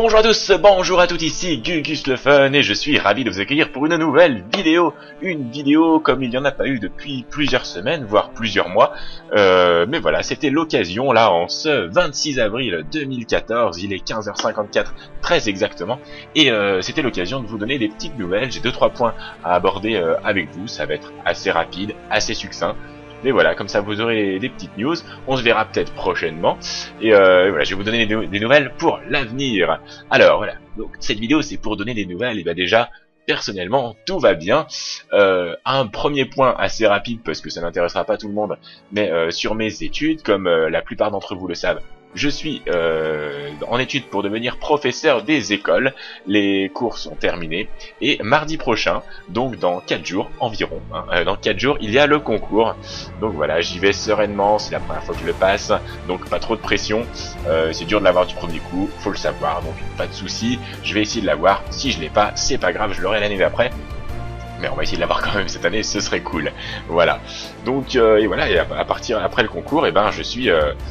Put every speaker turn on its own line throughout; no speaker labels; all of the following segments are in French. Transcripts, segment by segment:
Bonjour à tous, bonjour à toutes, ici Gugus le Fun et je suis ravi de vous accueillir pour une nouvelle vidéo. Une vidéo comme il n'y en a pas eu depuis plusieurs semaines, voire plusieurs mois. Mais voilà, c'était l'occasion là en ce 26 avril 2014, il est 15h54 très exactement. Et c'était l'occasion de vous donner des petites nouvelles, j'ai 2-3 points à aborder avec vous, ça va être assez rapide, assez succinct. Mais voilà, comme ça vous aurez des petites news, on se verra peut-être prochainement, et voilà, je vais vous donner des nouvelles pour l'avenir. Alors voilà, donc cette vidéo c'est pour donner des nouvelles, et bah déjà, personnellement, tout va bien. Un premier point assez rapide, parce que ça n'intéressera pas tout le monde, mais sur mes études, comme la plupart d'entre vous le savent, je suis en études pour devenir professeur des écoles. Les cours sont terminés et mardi prochain, donc dans 4 jours environ, dans 4 jours il y a le concours. Donc voilà, j'y vais sereinement, c'est la première fois que je le passe, donc pas trop de pression. C'est dur de l'avoir du premier coup, faut le savoir, donc pas de souci. Je vais essayer de l'avoir. Si je l'ai pas, c'est pas grave, je l'aurai l'année d'après. Mais on va essayer de l'avoir quand même cette année, ce serait cool. Voilà. Donc et voilà, et à partir après le concours, et ben je suis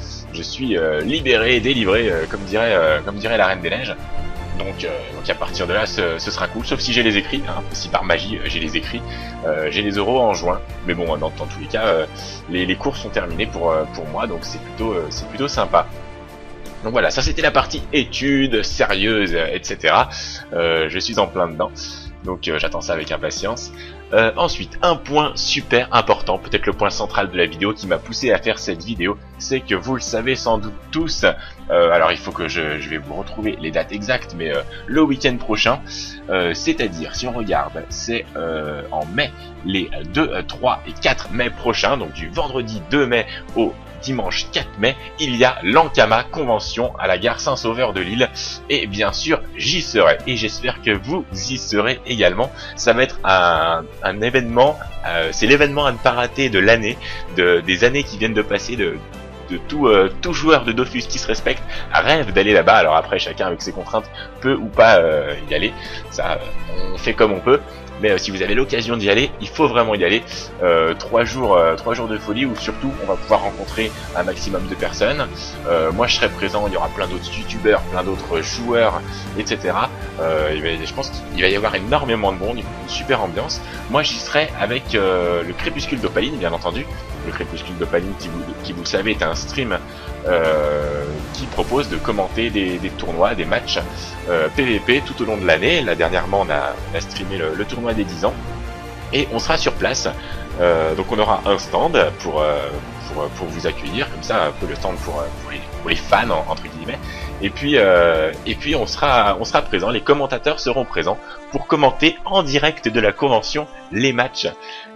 libéré, délivré, comme dirait la Reine des Neiges. Donc à partir de là, ce sera cool, sauf si j'ai les écrits, hein, si par magie j'ai les écrits. J'ai les euros en juin, mais bon, dans tous les cas, les cours sont terminés pour moi, donc c'est plutôt sympa. Donc voilà, ça c'était la partie études sérieuses, etc. Je suis en plein dedans. Donc j'attends ça avec impatience. Ensuite, un point super important, peut-être le point central de la vidéo qui m'a poussé à faire cette vidéo, c'est que vous le savez sans doute tous, alors il faut que je vais vous retrouver les dates exactes, mais le week-end prochain, c'est-à-dire, si on regarde, c'est en mai, les 2, 3 et 4 mai prochains, donc du vendredi 2 mai au dimanche 4 mai, il y a l'Ankama Convention à la gare Saint-Sauveur de Lille, et bien sûr j'y serai, et j'espère que vous y serez également. Ça va être un événement, c'est l'événement à ne pas rater de l'année, des années qui viennent de passer, de tout joueur de Dofus qui se respecte rêve d'aller là-bas. Alors après, chacun avec ses contraintes peut ou pas y aller, ça on fait comme on peut. Mais si vous avez l'occasion d'y aller, il faut vraiment y aller. 3 jours de folie où surtout on va pouvoir rencontrer un maximum de personnes. Moi je serai présent, il y aura plein d'autres youtubeurs, plein d'autres joueurs, etc. Je pense qu'il va y avoir énormément de monde, une super ambiance. Moi j'y serai avec le Crépuscule d'Opaline, bien entendu. Le Crépuscule d'Opaline qui vous le savez est un stream qui propose de commenter des tournois, des matchs PVP tout au long de l'année. Là dernièrement on a streamé le tournoi des 10 ans et on sera sur place. Donc on aura un stand pour vous accueillir, comme ça un peu le stand pour les fans entre guillemets. Et puis on sera présent, les commentateurs seront présents pour commenter en direct de la convention les matchs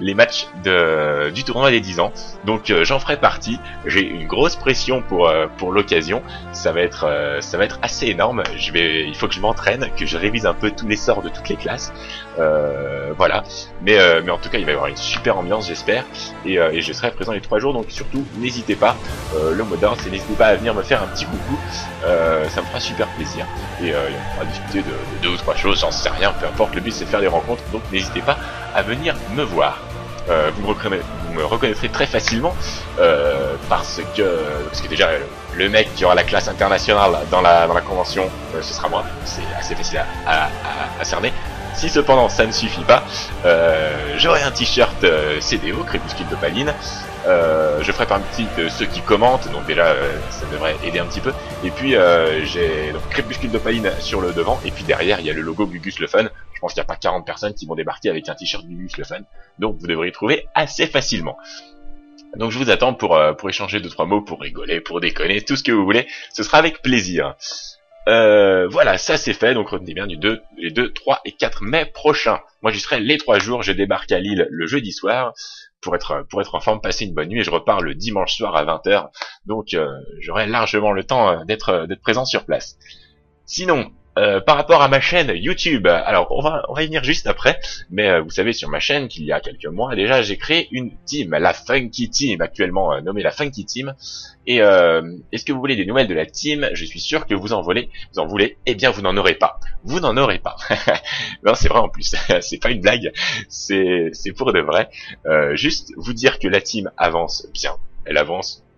du tournoi des 10 ans. Donc j'en ferai partie. J'ai une grosse pression pour l'occasion. Ça va être assez énorme. Il faut que je m'entraîne, que je révise un peu tous les sorts de toutes les classes. Voilà. Mais en tout cas, il va y avoir une super ambiance, j'espère. Et je serai présent les 3 jours. Donc surtout, n'hésitez pas. Le mot d'ordre, c'est n'hésitez pas à venir me faire un petit coucou. Ça me fera super plaisir. Et on pourra discuter de 2 ou 3 choses, j'en sais rien, peu importe. Le but c'est de faire des rencontres. Donc n'hésitez pas à venir me voir. Vous me reconnaîtrez très facilement parce que déjà le mec qui aura la classe internationale dans la convention, ce sera moi. C'est assez facile à cerner. Si cependant ça ne suffit pas, j'aurai un t-shirt CDO, Crépuscule d'Opaline. Je ferai partie de ceux qui commentent, donc déjà ça devrait aider un petit peu. Et puis j'ai donc Crépuscule d'Opaline sur le devant, et puis derrière il y a le logo Gugus le Fun. Je pense qu'il n'y a pas 40 personnes qui vont débarquer avec un t-shirt Gugus le Fun, donc vous devrez y trouver assez facilement. Donc je vous attends pour échanger 2-3 mots, pour rigoler, pour déconner, tout ce que vous voulez, ce sera avec plaisir. Voilà, ça c'est fait, donc retenez bien les 2, 3 et 4 mai prochains. Moi j'y serai les 3 jours, je débarque à Lille le jeudi soir pour être en forme, passer une bonne nuit, et je repars le dimanche soir à 20h. Donc j'aurai largement le temps d'être présent sur place. Sinon, par rapport à ma chaîne YouTube, alors on va y venir juste après, mais vous savez sur ma chaîne qu'il y a quelques mois déjà j'ai créé une team, la Funky Team, actuellement nommée la Funky Team. Et est-ce que vous voulez des nouvelles de la team? Je suis sûr que vous en voulez, eh bien vous n'en aurez pas. Vous n'en aurez pas. Non, c'est vrai en plus, c'est pas une blague, c'est pour de vrai. Juste vous dire que la team avance bien, elle avance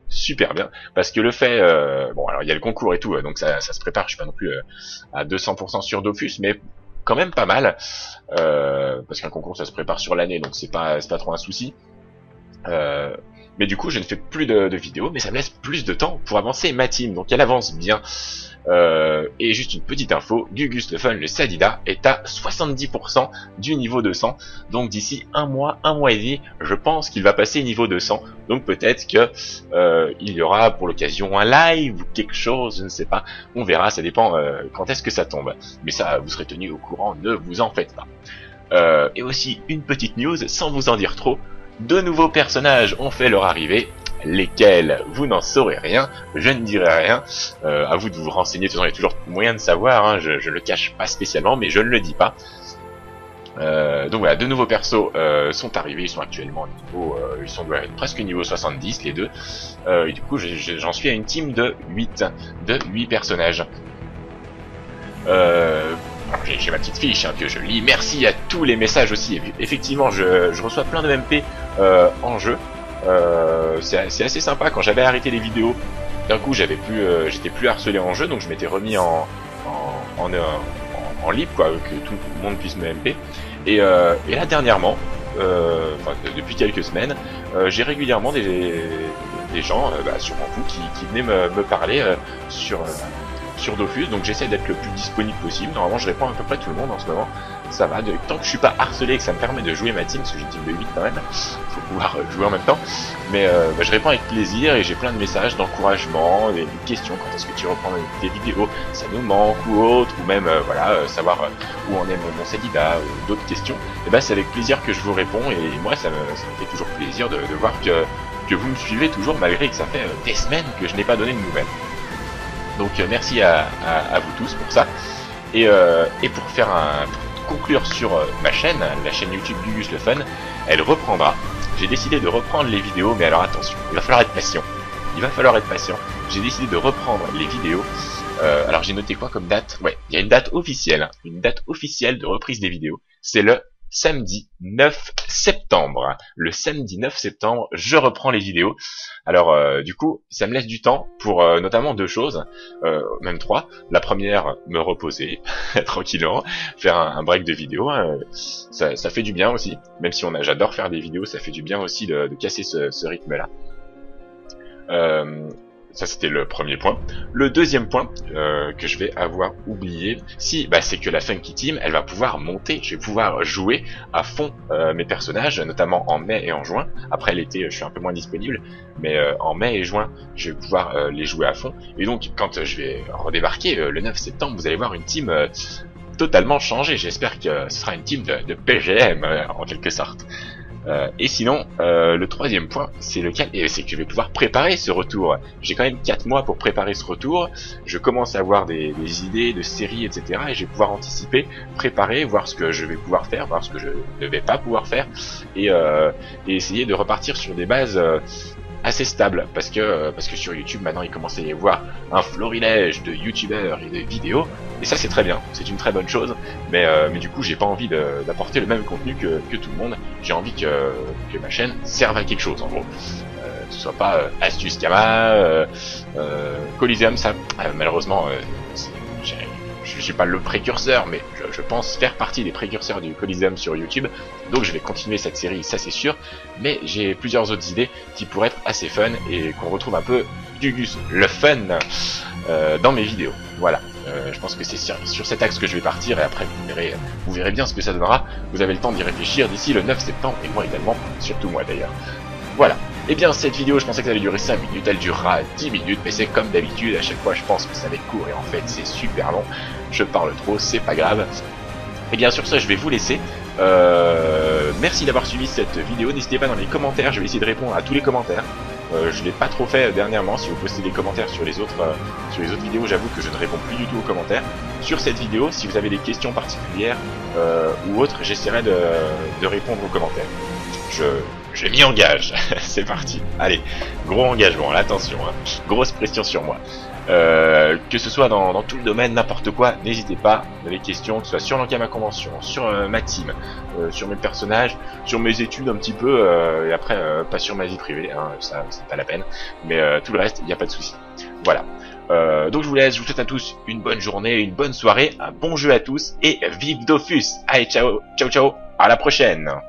super bien, parce que le fait, bon alors il y a le concours et tout, donc ça se prépare, je suis pas non plus à 200% sur Dofus, mais quand même pas mal, parce qu'un concours ça se prépare sur l'année, donc c'est pas trop un souci. Mais du coup je ne fais plus de vidéos, mais ça me laisse plus de temps pour avancer ma team, donc elle avance bien. Et juste une petite info, Gugus le Fun, le Sadida, est à 70% du niveau 200. Donc d'ici un mois et demi, je pense qu'il va passer niveau 200. Donc peut-être que il y aura pour l'occasion un live ou quelque chose, je ne sais pas. On verra, ça dépend quand est-ce que ça tombe. Mais ça, vous serez tenu au courant, ne vous en faites pas. Et aussi une petite news, sans vous en dire trop, de nouveaux personnages ont fait leur arrivée. Lesquels vous n'en saurez rien, je ne dirai rien, à vous de vous renseigner, de toute façon il y a toujours moyen de savoir, hein, je le cache pas spécialement, mais je ne le dis pas. Donc voilà, deux nouveaux persos sont arrivés, ils sont actuellement au niveau, ils sont presque niveau 70 les deux, et du coup j'en suis à une team de 8 personnages. J'ai ma petite fiche hein, que je lis, merci à tous les messages aussi, effectivement je reçois plein de MP en jeu. C'est assez sympa. Quand j'avais arrêté les vidéos, d'un coup j'étais plus harcelé en jeu, donc je m'étais remis en libre, quoi, que tout le monde puisse me MP. Et là dernièrement, depuis quelques semaines, j'ai régulièrement des gens, sûrement vous, qui venaient me parler sur Dofus, donc j'essaie d'être le plus disponible possible. Normalement je réponds à peu près tout le monde en ce moment, ça va, tant que je suis pas harcelé et que ça me permet de jouer ma team, parce que j'ai une team de 8 quand même, faut pouvoir jouer en même temps, mais je réponds avec plaisir et j'ai plein de messages d'encouragement, des questions, quand est-ce que tu reprends tes vidéos, ça nous manque ou autre, ou même savoir où en est mon Sadida, ou d'autres questions, et c'est avec plaisir que je vous réponds, et moi ça me fait toujours plaisir de voir que vous me suivez toujours malgré que ça fait des semaines que je n'ai pas donné de nouvelles. Donc merci à vous tous pour ça. Et pour conclure sur ma chaîne, la chaîne YouTube Gugus le Fun, elle reprendra. J'ai décidé de reprendre les vidéos, mais alors attention, il va falloir être patient. J'ai décidé de reprendre les vidéos. Alors j'ai noté quoi comme date? Ouais, il y a une date officielle, de reprise des vidéos. C'est le samedi 9 septembre. Le samedi 9 septembre, je reprends les vidéos. Alors du coup, ça me laisse du temps pour notamment deux choses, même trois. La première, me reposer tranquillement, faire un break de vidéos. Ça fait du bien aussi, même si j'adore faire des vidéos, ça fait du bien aussi de casser ce rythme-là. Ça c'était le premier point. Le deuxième point que je vais avoir oublié, c'est que la Funky Team, elle va pouvoir monter. Je vais pouvoir jouer à fond mes personnages, notamment en mai et en juin. Après l'été, je suis un peu moins disponible, mais en mai et juin, je vais pouvoir les jouer à fond. Et donc, quand je vais redébarquer le 9 septembre, vous allez voir une team totalement changée. J'espère que ce sera une team de PGM en quelque sorte. Et sinon, le troisième point, c'est lequel? C'est que je vais pouvoir préparer ce retour. J'ai quand même 4 mois pour préparer ce retour. Je commence à avoir des idées de séries, etc. Et je vais pouvoir anticiper, préparer, voir ce que je vais pouvoir faire, voir ce que je ne vais pas pouvoir faire, et essayer de repartir sur des bases assez stable, parce que sur YouTube maintenant il commence à y avoir un florilège de youtubeurs et de vidéos, et ça c'est très bien, c'est une très bonne chose, mais du coup j'ai pas envie d'apporter le même contenu que tout le monde. J'ai envie que ma chaîne serve à quelque chose en gros, que ce soit pas Astuce Kama, Coliseum, ça malheureusement je suis pas le précurseur, mais je pense faire partie des précurseurs du Coliseum sur YouTube, donc je vais continuer cette série, ça c'est sûr, mais j'ai plusieurs autres idées qui pourraient être assez fun et qu'on retrouve un peu Gugus le Fun dans mes vidéos. Voilà, je pense que c'est sur cet axe que je vais partir, et après vous verrez bien ce que ça donnera. Vous avez le temps d'y réfléchir d'ici le 9 septembre, et moi également, surtout moi d'ailleurs. Voilà. Et bien cette vidéo, je pensais que ça allait durer 5 minutes, elle durera 10 minutes, mais c'est comme d'habitude, à chaque fois je pense que ça va être court, et en fait c'est super long, je parle trop, c'est pas grave. Et bien sur ça, je vais vous laisser. Merci d'avoir suivi cette vidéo, n'hésitez pas dans les commentaires, je vais essayer de répondre à tous les commentaires. Je l'ai pas trop fait dernièrement, si vous postez des commentaires sur les autres vidéos, j'avoue que je ne réponds plus du tout aux commentaires. Sur cette vidéo, si vous avez des questions particulières ou autres, j'essaierai de répondre aux commentaires. Je m'y engage. C'est parti. Allez, gros engagement, là, attention, hein. Grosse pression sur moi. Que ce soit dans tout le domaine, n'importe quoi, n'hésitez pas, les questions, que ce soit sur l'Ankama Convention, sur ma team, sur mes personnages, sur mes études un petit peu, et après, pas sur ma vie privée, hein, ça c'est pas la peine, mais tout le reste, il n'y a pas de souci. Voilà. Donc je vous laisse, je vous souhaite à tous une bonne journée, une bonne soirée, un bon jeu à tous, et vive Dofus. Allez, ciao, ciao, ciao, à la prochaine.